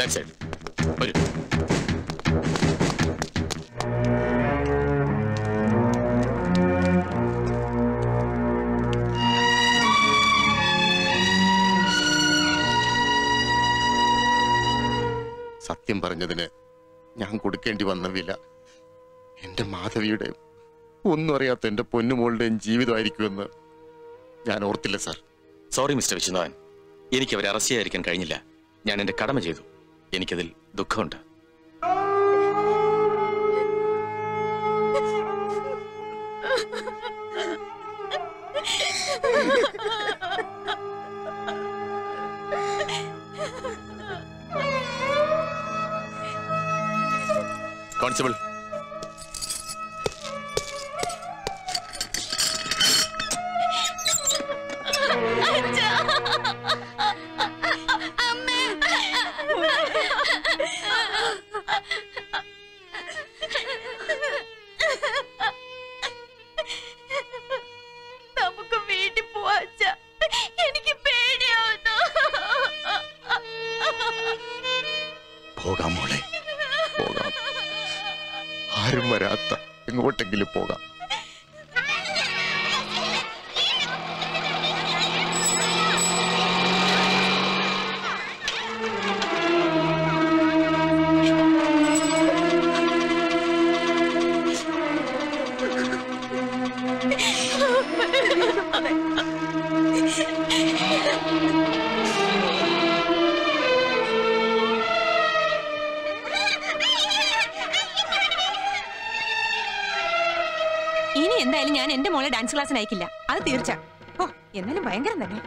that side. വരൂ. സത്യം പറഞ്ഞതിന് ഞാൻ കൊടുക്കേണ്ടി വന്ന വില എന്റെ മാധവിയുടെയും ഒന്നും അറിയാത്ത എന്റെ പൊന്നുമോളുടെയും ജീവിതമായിരിക്കുമെന്ന് ഞാൻ ഓർത്തില്ല സാർ. സോറി മിസ്റ്റർ വിശ്വനാഥൻ, എനിക്ക് അവരെ അറസ്റ്റ് ചെയ്യാതിരിക്കാൻ കഴിഞ്ഞില്ല. ഞാൻ എന്റെ കടമ ചെയ്തു. എനിക്കതിൽ ദുഃഖമുണ്ട്. കോൺസ്റ്റബിൾ, നമുക്ക് വീട്ടിൽ പോവാച്ച. എനിക്ക് പേടിയാവുന്നു. പോകാം മോളെ, പോകാം. ആരും വരാത്ത എങ്ങോട്ടെങ്കിലും പോകാം. ഇനി എന്തായാലും ഞാൻ എന്റെ മോളെ ഡാൻസ് ക്ലാസ്സിന് അയക്കില്ല, അത് തീർച്ച. ഓ, എന്നാലും ഭയങ്കരം തന്നെ.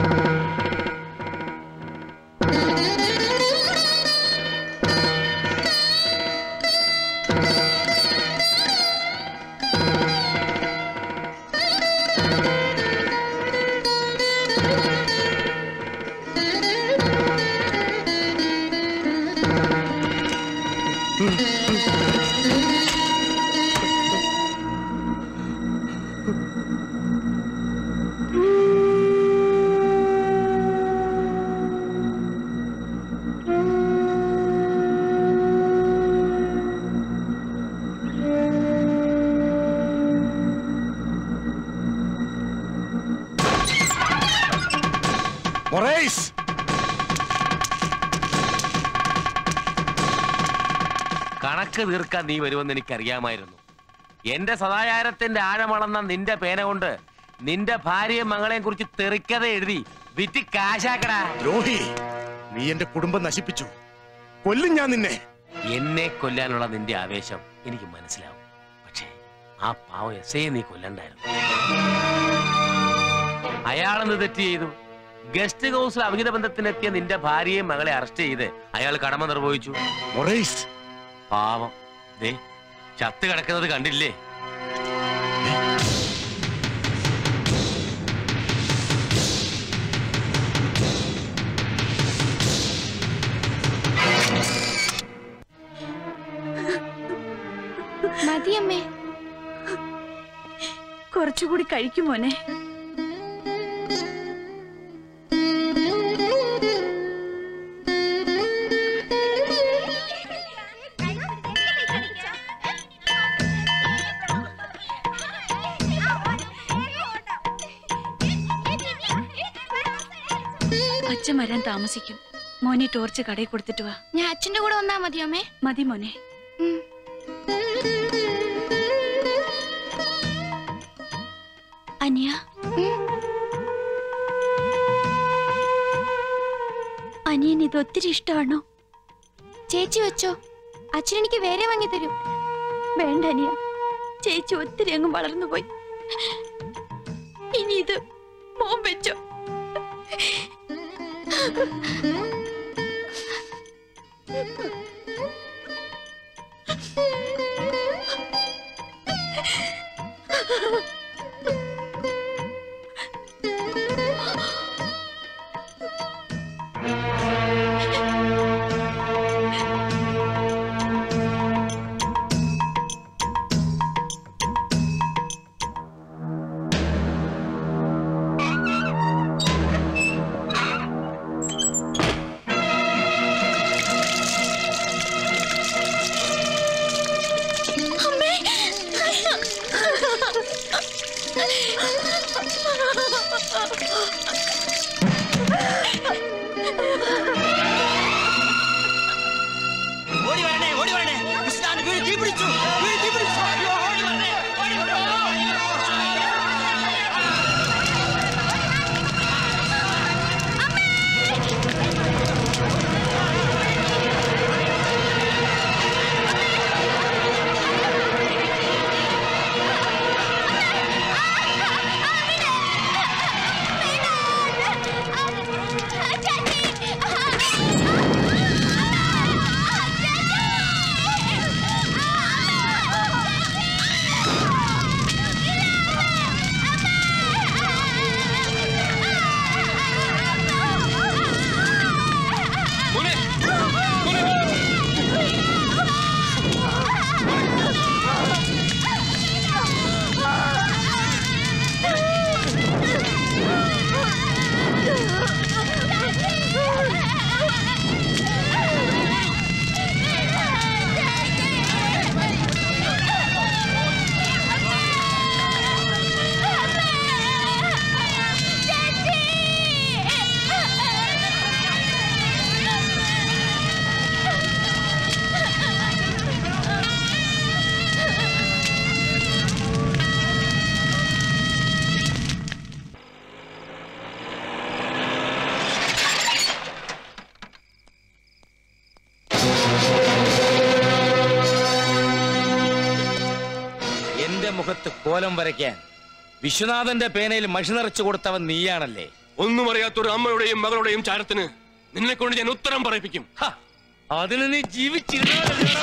കണക്ക് തീർക്കാൻ നീ വരുമെന്ന് എനിക്കറിയാമായിരുന്നു. എന്റെ സദാചാരത്തിന്റെ ആഴമളന്ന നിന്റെ പേന കൊണ്ട് നിന്റെ ഭാര്യയും മകളെയും കുറിച്ച് തെറിക്കഥ എഴുതി വിറ്റ് കാശാക്കടാ. ദ്രോഹി, നീ എന്റെ കുടുംബം നശിപ്പിച്ചു. കൊല്ലും ഞാൻ നിന്നെ. എന്നെ കൊല്ലാനുള്ള നിന്റെ ആവേശം എനിക്ക് മനസ്സിലാവും. പക്ഷേ ആ പാവം എസ്ഐ നീ കൊല്ലണ്ടായിരുന്നു. അയാളെന്ന് തെറ്റ് ചെയ്തു. ഗസ്റ്റ് ഹൗസിൽ അവിഹിത ബന്ധത്തിനെത്തിയ നിന്റെ ഭാര്യയും മകളെ അറസ്റ്റ് ചെയ്ത് അയാൾ കടമ നിർവഹിച്ചു. പാവം ദേ ചത്ത് കിടക്കുന്നത് കണ്ടില്ലേ? മതിയമ്മേ, കുറച്ചുകൂടി കഴിക്കുമോനെ. അച്ഛൻ വരാൻ താമസിക്കും. മോനെ ടോർച്ച് കടയിൽ കൊടുത്തിട്ട് വാ. ഞാൻ അച്ഛന്റെ കൂടെ വന്നാ മതിയമ്മേ? മതി മോനെ. അനിയ, അനിയൻ ഇത് ഒത്തിരി ഇഷ്ടമാണോ? ചേച്ചി വെച്ചോ, അച്ഛൻ എനിക്ക് വേറെ വാങ്ങി തരും. വേണ്ട അനിയ, ചേച്ചി ഒത്തിരി അങ്ങ് വളർന്നുപോയി. ഇനി ഇത് മോൻ വെച്ചോ. എന്റെ മുഖത്ത് കോലം വരയ്ക്കാൻ വിശ്വനാഥന്റെ പേനയിൽ മഷി നിറച്ചു കൊടുത്തവൻ നീയാണല്ലേ? ഒന്നും അറിയാത്തൊരു അമ്മയുടെയും മകളുടെയും ചാരത്തിന് നിന്നെ കൊണ്ട് ഞാൻ ഉത്തരം പറയിപ്പിക്കും. അതിന് നീ ജീവിച്ചിരുന്നോ?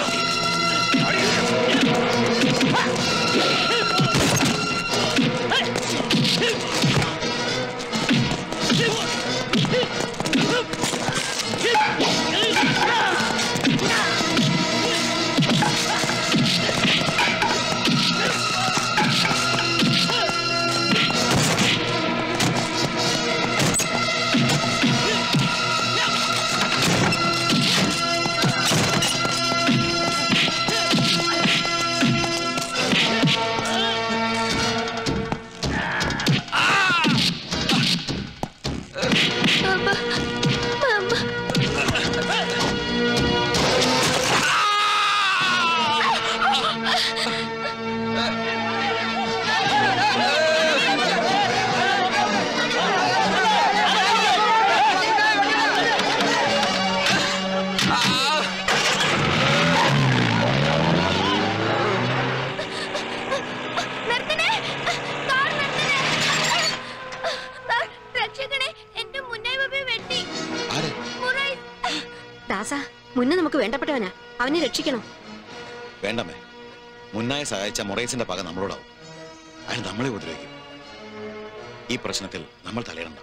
മുന്നേ നമുക്ക് വേണ്ടപ്പെട്ടവനാ, അവനെ രക്ഷിക്കണം. വേണ്ടമേ, മുന്നായി സഹായിച്ച മൊറൈസിന്റെ പക നമ്മളോടാവും. അയാൾ നമ്മളെ ഉപദ്രവിക്കും. ഈ പ്രശ്നത്തിൽ നമ്മൾ തലയിടണ്ട.